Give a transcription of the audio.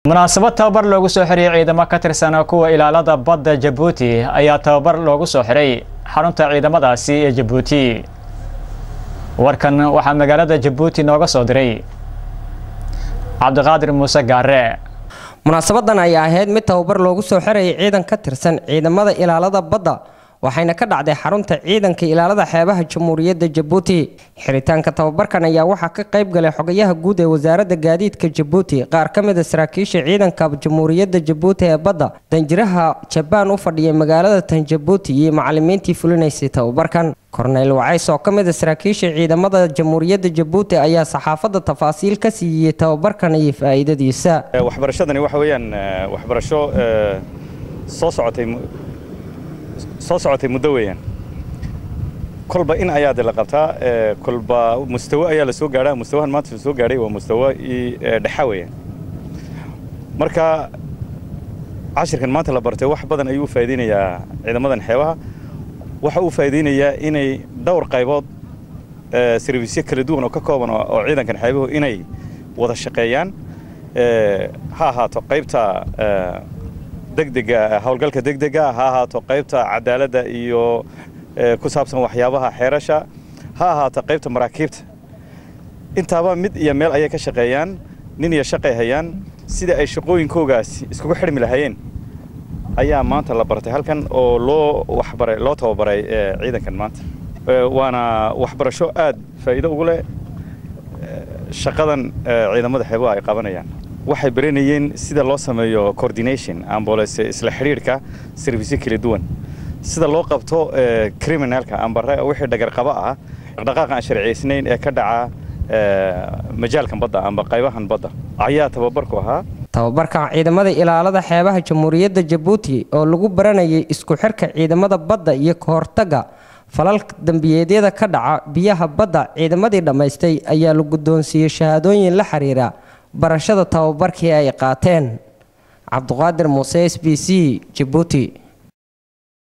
munaasabad tababar loogu soo xiray ciidamo ka tirsan kuwa ilaalada badda Djibouti ayaa tababar loogu soo xiray xarunta ciidamadaasi ee Djibouti. warkan waxa magaalada Djibouti nooga soo diray Cabdiqaadir Muuse Gaare. munaasabadan ayaa ahayd mid tababar loogu soo xiray ciidan ka tirsan ciidamada ilaalada badda waxayna ka dhacday xarunta ciidanka ilaalada xeebaha Jamhuuriyadda Djibouti. xiritaanka tababarkan ayaa waxa ka qayb galay xogayaha guud ee wasaaradda gaadiidka Djibouti, qaar ka mid ah saraakiisha ciidanka Jamhuuriyadda Djibouti ee badda, danjiraha Jabaan u fadhiyay magaalada tan Djibouti iyo macallimiintii fulinaysay tababarkan. Korneyl Wacays oo ka mid ah saraakiisha ciidamada Jamhuuriyadda Djibouti ayaa saxaafadda tafaasiil ka siiyay tababarkan iyo faa'iidadiisa. waxbarashadani waxa weeyaan waxbarasho soo socotay muddo weeyaan. kolba in ayaa la qabtaa, kolba mustawa ayaa la soo gaaraa. mustawahan maanta la soo gaaray waa mustawa dhexe weeyaan. marka cashirkan maanta la bartay wax badan ayuu faa'iideynayaa ciidamadan xeebaha. waxa uu faa'iideynayaa inay dhowr qaybood service kala duwan oo ka kooban oo ciidankan xeebuhu inay wada shaqeeyaan. ha ahaato qaybta degdega hawlgalka degdega, ha ahaato qaybta cadaaladda iyo ku saabsan waxyaabaha xeerasha, ha ahaato qaybta maraakiibta. intaaba mid iyo meel ayay ka shaqeeyaan, nin iyo shaqay hayaan. sida ay shaqooyinkoogaas iskugu xirmi lahaayeen ayaa maanta la bartay halkan oo loo tababaray ciidankan maanta. waana waxbarasho aad faa'iido ugu leh shaqadan ciidamada xeebaha ay qabanayaan. waxay baranayeen sida loo sameeyo coordination ambulance isla xiriirka service kala duwan, sida loo qabto criminalka ambare wixii dhagar qaba ah, dhaqdhaqaaqa sharciyeysnayn ee ka dhaca majaalkan badda amba qaybahan badda ayaa tababarku ahaa. tababarka ciidamada ilaalada xeebaha Jamhuuriyadda Djibouti oo lagu baranayay isku xirka ciidamada badda iyo ka hortagga falalka dambiyeedyada ka dhaca biyaha badda. ciidamadii dhamaystay ayaa la guddoonsiiyay shahaadooyin la xiriira barashada tababarkii ay qaateen. Cabdiqaadir Muuse, SBC, Djibouti.